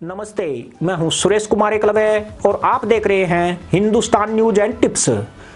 नमस्ते, मैं हूं सुरेश कुमार एकलवे और आप देख रहे हैं Hindustan news and tips.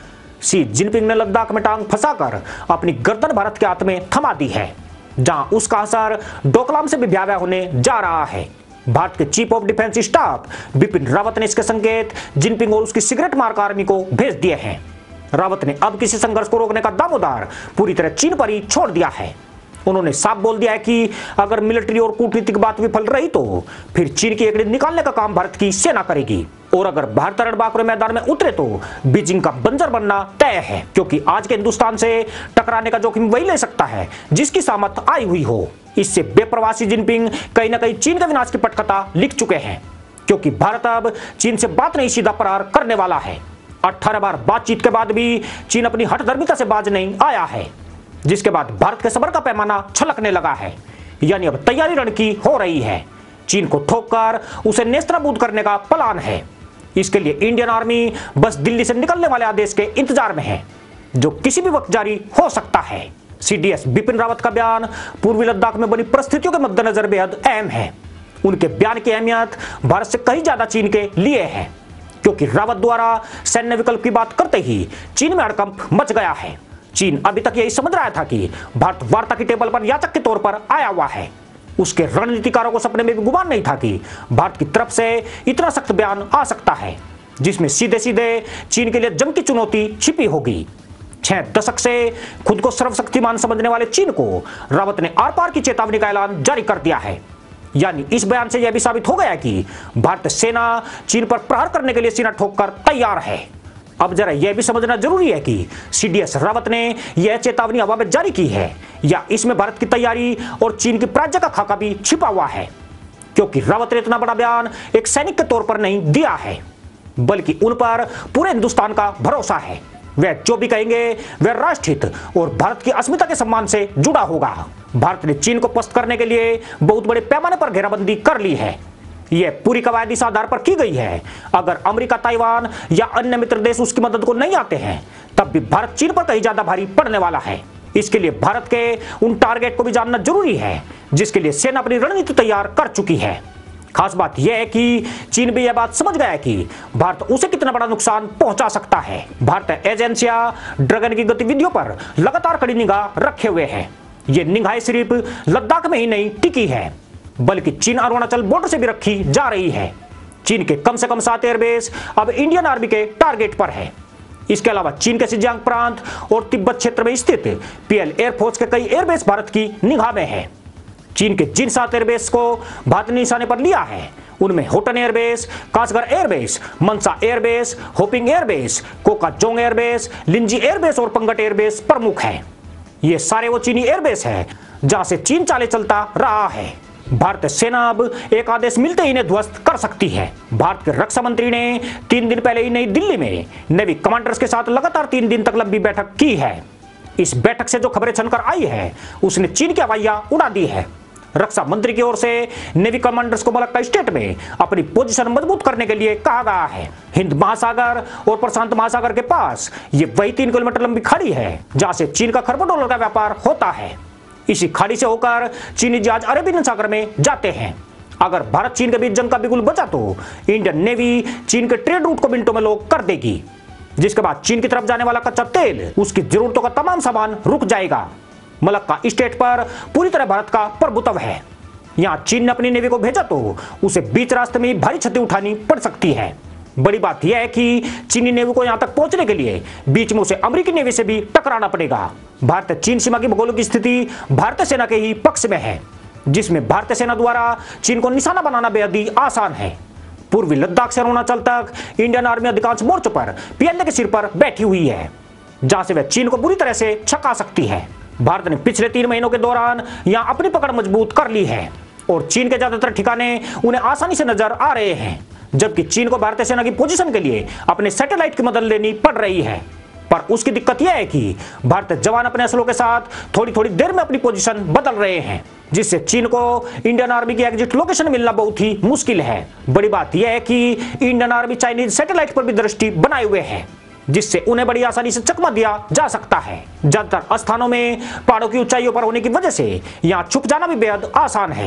Xi Jinping ने लद्दाख में टांग फंसाकर अपनी गर्दन भारत के हाथ में थमा दी है, जहां उसका असर डोकलाम से भी भयावह होने जा रहा है। भारत के chief of defence staff Bipin Rawat ने इसके संकेत जिनपिंग और उसकी सिगरेट मार्क आर्मी को भेज दिए हैं। रावत ने अब किसी संघर्ष को रोकने का दामोदार पूरी तरह चीन पर ही छोड़ दिया है। उन्होंने साफ बोल दिया है कि अगर मिलिट्री और कूटनीतिक बात विफल रही तो फिर चीन की एकड़ी निकालने का काम भारत की सेना करेगी, और अगर भारत रणबांकुरे मैदान में उतरे तो बीजिंग का बंजर बनना तय है, क्योंकि आज के हिंदुस्तान से टकराने का जोखिम वही ले सकता है जिसकी सामत आई हुई हो। इससे बेप्रवासी जिनपिंग कहीं ना कहीं चीन के विनाश की पटकथा लिख चुके हैं, क्योंकि भारत अब चीन से बात नहीं सीधा फरार करने वाला है। 18 बार बातचीत के बाद भी चीन अपनी हठधर्मिता से बाज नहीं आया है, जिसके बाद भारत के सबर का पैमाना छलकने लगा है। यानी अब तैयारी रण की हो रही है। चीन को ठोककर उसे नेस्तनाबूद करने का प्लान है। इसके लिए इंडियन आर्मी बस दिल्ली से निकलने वाले आदेश के इंतजार में है, जो किसी भी वक्त जारी हो सकता है। सीडीएस बिपिन रावत का बयान पूर्वी लद्दाख में बनी परिस्थितियों के मद्देनजर बेहद अहम है। उनके बयान की अहमियत भारत से कहीं ज्यादा चीन के लिए है, क्योंकि रावत द्वारा सैन्य विकल्प की बात करते ही चीन में हड़कंप मच गया है। चीन अभी तक यही समझ रहा था कि भारत वार्ता की टेबल पर याचक के तौर पर आया हुआ है। उसके रणनीतिकारों को सपने में भी गुमान नहीं था कि भारत की तरफ से इतना सख्त बयान आ सकता है, जिसमें सीधे सीधे चीन के लिए जंग की चुनौती छिपी होगी। 6 दशक से खुद को सर्वशक्तिमान समझने वाले चीन को रावत ने आर पार की चेतावनी का ऐलान जारी कर दिया है। यानी इस बयान से यह भी साबित हो गया कि भारतीय सेना चीन पर प्रहार करने के लिए सीना ठोककर तैयार है। अब जरा यह भी समझना जरूरी है कि सीडीएस रावत ने यह चेतावनी हवा में जारी की है या इसमें भारत की तैयारी और चीन की प्राज्य का खाका भी छिपा हुआ है, क्योंकि रावत ने इतना बड़ा बयान एक सैनिक के तौर पर नहीं दिया है, बल्कि उन पर पूरे हिंदुस्तान का भरोसा है। वह जो भी कहेंगे वह राष्ट्रहित और भारत की अस्मिता के सम्मान से जुड़ा होगा। भारत ने चीन को पस्त करने के लिए बहुत बड़े पैमाने पर घेराबंदी कर ली है। यह पूरी कवायद इस आधार पर की गई है, अगर अमेरिका, ताइवान या अन्य मित्र देश उसकी मदद को नहीं आते हैं तब भी भारत चीन पर कहीं ज्यादा भारी पड़ने वाला है। इसके लिए भारत के उन टारगेट को भी जानना जरूरी है जिसके लिए सेना अपनी रणनीति तैयार कर चुकी है। खास बात यह है कि चीन भी यह बात समझ गया है कि भारत उसे कितना बड़ा नुकसान पहुंचा सकता है। भारतीय एजेंसियां ड्रैगन की गतिविधियों पर लगातार कड़ी निगाह रखे हुए हैं। ये निगाहें सिर्फ लद्दाख में ही नहीं टिकी है, बल्कि चीन अरुणाचल बॉर्डर से भी रखी जा रही है। चीन के कम से कम 7 एयरबेस अब इंडियन आर्मी के टारगेट पर है। इसके अलावा चीन के सिंजियांग प्रांत और तिब्बत क्षेत्र में स्थित पीएल एयरफोर्स के कई एयरबेस भारत की निगाह में है। चीन के जिन 7 एयरबेस को भारत ने निशाने पर लिया है उनमें होटन एयरबेस, कासगढ़ एयरबेस, मनसा एयरबेस, होपिंग एयरबेस, कोकाजोंग एयरबेस, लिंजी एयरबेस और पंगट एयरबेस प्रमुख है। ये सारे वो चीनी एयरबेस है जहां से चीन चाले चलता रहा है। भारतीय सेना अब एक आदेश मिलते ही इन्हें ध्वस्त कर सकती है। भारत के रक्षा मंत्री ने 3 दिन पहले ही नई दिल्ली में नेवी कमांडर्स के साथ लगातार 3 दिन तक लंबी बैठक की है। इस बैठक से जो खबरें छनकर आई है उसने चीन की हवाइयां उड़ा दी है। रक्षा मंत्री की ओर से नेवी कमांडर्स को मलक्का स्टेट में अपनी पोजीशन मजबूत करने के लिए कहा गया है। हिंद महासागर और प्रशांत महासागर के पास ये वही 3 किलोमीटर लंबी खाड़ी है जहां से चीन का खरबों डॉलर का व्यापार होता है। इसी खाड़ी से होकर चीनी जहाज अरेबियन सागर में जाते हैं। अगर भारत चीन के बीच जंग का बिगुल बचा तो इंडियन नेवी चीन के ट्रेड रूट को मिनटों में लॉक कर देगी, जिसके बाद चीन की तरफ जाने वाला कच्चा तेल, उसकी जरूरतों का तमाम सामान रुक जाएगा। मलक्का स्टेट पर पूरी तरह भारत का प्रभुत्व है। यहां चीन ने अपनी नेवी को भेजा तो उसे बीच रास्ते में भारी क्षति उठानी पड़ सकती है। बड़ी बात यह है कि चीनी नेवी को यहां तक पहुंचने के लिए बीच में उसे अमेरिकी नेवी से भी टकराना पड़ेगा। भारत चीन सीमा की भौगोलिक स्थिति भारतीय सेना के ही पक्ष में है, जिसमें भारतीय सेना द्वारा चीन को निशाना बनाना बेहद ही आसान है। पूर्वी लद्दाख से अरुणाचल तक इंडियन आर्मी अधिकांश मोर्चों पर पीएलए के सिर पर बैठी हुई है, जहां से वह चीन को बुरी तरह से छका सकती है। भारत ने पिछले 3 महीनों के दौरान यहां अपनी पकड़ मजबूत कर ली है और चीन के ज्यादातर ठिकाने उन्हें आसानी से नजर आ रहे हैं, जबकि चीन को भारतीय सेना की पोजीशन के लिए अपने सैटेलाइट की मदद लेनी पड़ रही है। पर उसकी दिक्कत यह है कि भारतीय जवान अपने असलों के साथ थोड़ी थोड़ी देर में अपनी पोजीशन बदल रहे हैं, जिससे चीन को इंडियन आर्मी की एग्जिट लोकेशन मिलना बहुत ही मुश्किल है। बड़ी बात यह है कि इंडियन आर्मी चाइनीज सैटेलाइट पर भी दृष्टि बनाए हुए है, जिससे उन्हें बड़ी आसानी से चकमा दिया जा सकता है। ज्यादातर स्थानों में पहाड़ों की ऊंचाइयों पर होने की वजह से यहाँ छुप जाना भी बेहद आसान है।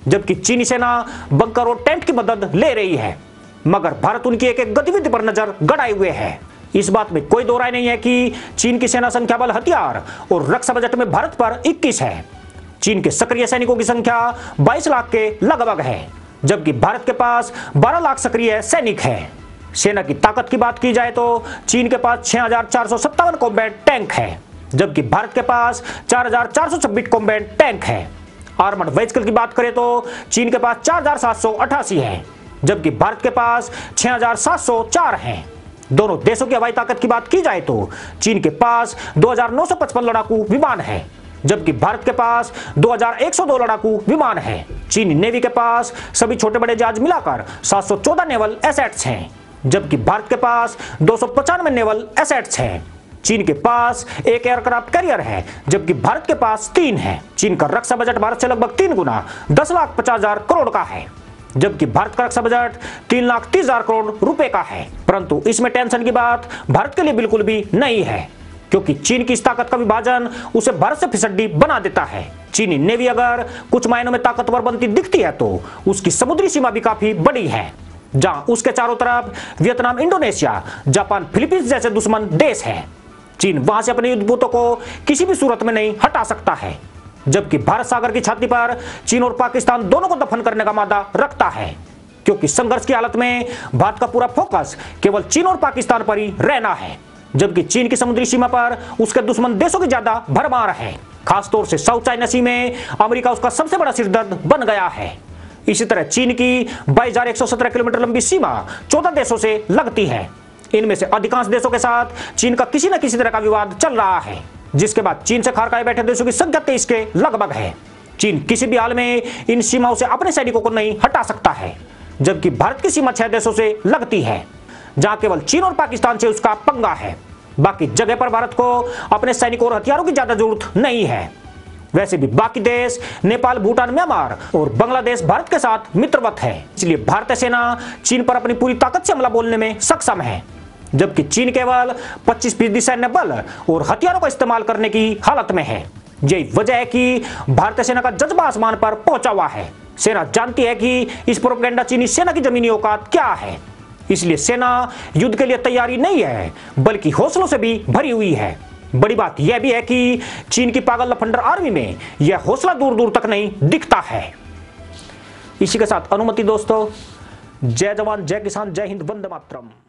जबकि चीनी सेना बंकर और टेंट की मदद ले रही है, मगर भारत उनकी एक एक गतिविधि पर नजर गड़ाए हुए है। इस बात में कोई दो राय नहीं है कि चीन की सेना संख्या बल, हथियार और रक्षा बजट में भारत पर 21 है। चीन के सक्रिय सैनिकों की संख्या 22 लाख के लगभग है, जबकि भारत के पास 12 लाख सक्रिय सैनिक है। सेना की ताकत की बात की जाए तो चीन के पास 6,457 कॉम्बैट टैंक है, जबकि भारत के पास 4,426 कॉम्बैट टैंक है। आर्मर्ड व्हीकल की बात करें तो चीन के पास 4,788 है, जबकि भारत के पास 6,704 हैं। दोनों देशों की हवाई ताकत की बात की जाए तो चीन के पास 2,955 लड़ाकू विमान है, जबकि भारत के पास 2,102 लड़ाकू विमान है। चीनी नेवी के पास सभी छोटे बड़े जहाज मिलाकर 714 नेवल एसेट्स हैं, जबकि भारत के पास 295 नेवल एसेट्स हैं। चीन के पास एक एयरक्राफ्ट कैरियर है, जबकि भारत के पास 3 है। चीन का रक्षा बजट भारत से लगभग 3 गुना 10,50,000 करोड़ का है, जबकि भारत का रक्षा बजट 3,30,000 करोड़ रुपए का है। परंतु इसमें टेंशन की बात भारत के लिए बिल्कुल भी नहीं है, क्योंकि चीन की इस ताकत का विभाजन उसे भारत से फिसड्डी बना देता है। चीनी नेवी अगर कुछ मायनों में ताकतवर बनती दिखती है तो उसकी समुद्री सीमा भी काफी बड़ी है, जहां उसके चारों तरफ वियतनाम, इंडोनेशिया, जापान, फिलीपींस जैसे दुश्मन देश हैं। चीन वहां से अपने युद्धपोतों को किसी भी सूरत में नहीं हटा सकता है, जबकि भारत सागर की छाती पर चीन और पाकिस्तान दोनों को दफन करने का मादा रखता है, क्योंकि संघर्ष की हालत में भारत का पूरा फोकस केवल चीन और पाकिस्तान पर ही रहना है, जबकि चीन की समुद्री सीमा पर उसके दुश्मन देशों की ज्यादा भरमार है। खासतौर से साउथ चाइना सी में अमेरिका उसका सबसे बड़ा सिरदर्द बन गया है। इसी तरह चीन की 22,117 किलोमीटर लंबी सीमा 14 देशों से लगती है। इनमें से अधिकांश देशों के साथ चीन का किसी न किसी तरह का विवाद चल रहा है, जिसके बाद चीन से खार खाए बैठे देशों की संख्या 23 के लगभग है। चीन किसी भी हाल में इन सीमाओं से अपने सैनिकों को नहीं हटा सकता है, जबकि भारत की सीमा 6 देशों से लगती है, जहां केवल चीन और पाकिस्तान से उसका पंगा है। बाकी जगह पर भारत को अपने सैनिकों और हथियारों की ज्यादा जरूरत नहीं है। वैसे भी बाकी देश नेपाल, भूटान, म्यांमार और बांग्लादेश भारत के साथ मित्रवत है, इसलिए भारतीय सेना चीन पर अपनी पूरी ताकत से हमला बोलने में सक्षम है, जबकि चीन केवल 25% सैन्य बल और हथियारों का इस्तेमाल करने की हालत में है। यही वजह है कि भारतीय सेना का जज्बा आसमान पर पहुंचा हुआ है। सेना जानती है कि इस प्रोपेगेंडा चीनी सेना की जमीनी औकात क्या है, इसलिए सेना युद्ध के लिए तैयारी नहीं है, बल्कि हौसलों से भी भरी हुई है। बड़ी बात यह भी है कि चीन की पागल लफंडर आर्मी में यह हौसला दूर दूर तक नहीं दिखता है। इसी के साथ अनुमति दोस्तों, जय जवान, जय किसान, जय हिंद, वंदे मातरम।